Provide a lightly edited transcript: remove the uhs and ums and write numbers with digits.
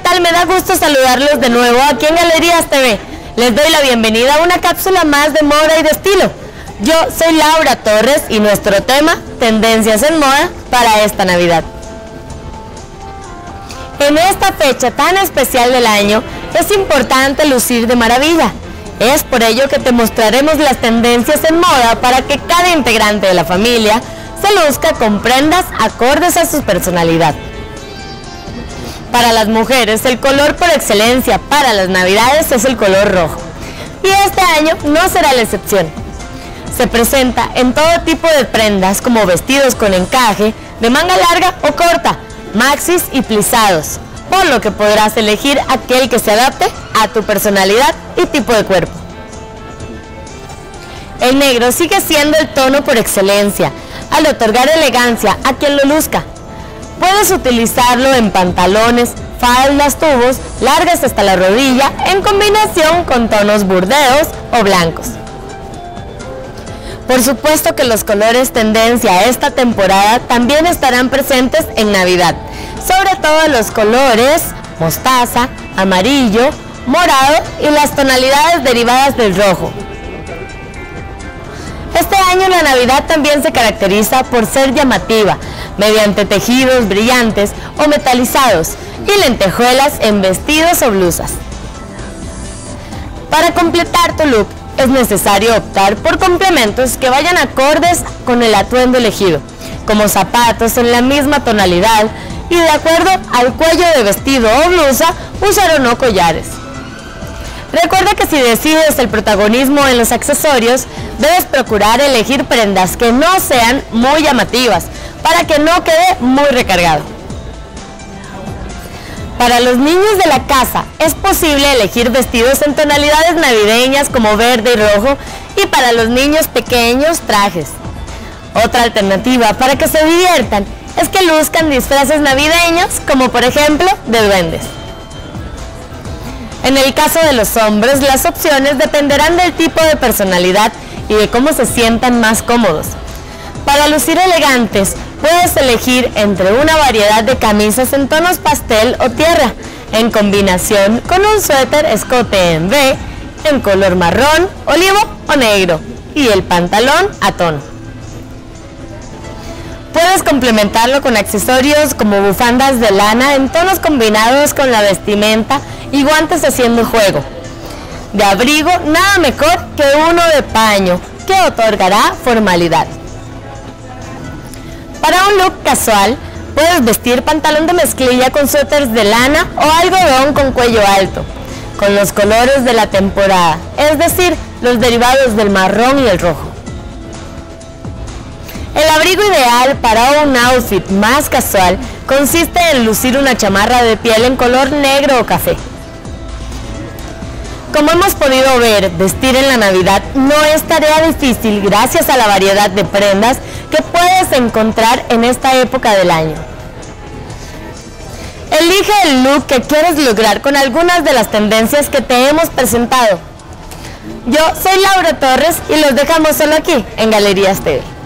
tal? Me da gusto saludarlos de nuevo aquí en Galerías TV. Les doy la bienvenida a una cápsula más de moda y de estilo. Yo soy Laura Torres y nuestro tema, tendencias en moda para esta Navidad. En esta fecha tan especial del año, es importante lucir de maravilla. Es por ello que te mostraremos las tendencias en moda para que cada integrante de la familia se luzca con prendas acordes a su personalidad. Para las mujeres, el color por excelencia para las Navidades es el color rojo. Y este año no será la excepción. Se presenta en todo tipo de prendas como vestidos con encaje, de manga larga o corta, maxis y plisados, por lo que podrás elegir aquel que se adapte a tu personalidad y tipo de cuerpo. El negro sigue siendo el tono por excelencia, al otorgar elegancia a quien lo luzca. Puedes utilizarlo en pantalones, faldas, tubos, largas hasta la rodilla, en combinación con tonos burdeos o blancos. Por supuesto que los colores tendencia a esta temporada también estarán presentes en Navidad, sobre todo los colores mostaza, amarillo, morado y las tonalidades derivadas del rojo. Este año la Navidad también se caracteriza por ser llamativa, mediante tejidos brillantes o metalizados y lentejuelas en vestidos o blusas. Para completar tu look es necesario optar por complementos que vayan acordes con el atuendo elegido, como zapatos en la misma tonalidad y de acuerdo al cuello de vestido o blusa, usar o no collares. Recuerda que si decides el protagonismo en los accesorios, debes procurar elegir prendas que no sean muy llamativas, para que no quede muy recargado. Para los niños de la casa es posible elegir vestidos en tonalidades navideñas como verde y rojo, y para los niños pequeños trajes. Otra alternativa para que se diviertan es que luzcan disfraces navideños como por ejemplo de duendes. En el caso de los hombres, las opciones dependerán del tipo de personalidad y de cómo se sientan más cómodos. Para lucir elegantes, puedes elegir entre una variedad de camisas en tonos pastel o tierra, en combinación con un suéter escote en V, en color marrón, olivo o negro, y el pantalón a tono. Puedes complementarlo con accesorios como bufandas de lana en tonos combinados con la vestimenta y guantes haciendo juego. De abrigo, nada mejor que uno de paño, que otorgará formalidad. Para un look casual, puedes vestir pantalón de mezclilla con suéteres de lana o algodón con cuello alto, con los colores de la temporada, es decir, los derivados del marrón y el rojo. El abrigo ideal para un outfit más casual consiste en lucir una chamarra de piel en color negro o café. Como hemos podido ver, vestir en la Navidad no es tarea difícil gracias a la variedad de prendas que puedes encontrar en esta época del año. Elige el look que quieres lograr con algunas de las tendencias que te hemos presentado. Yo soy Laura Torres y los dejamos solo aquí en Galerías TV.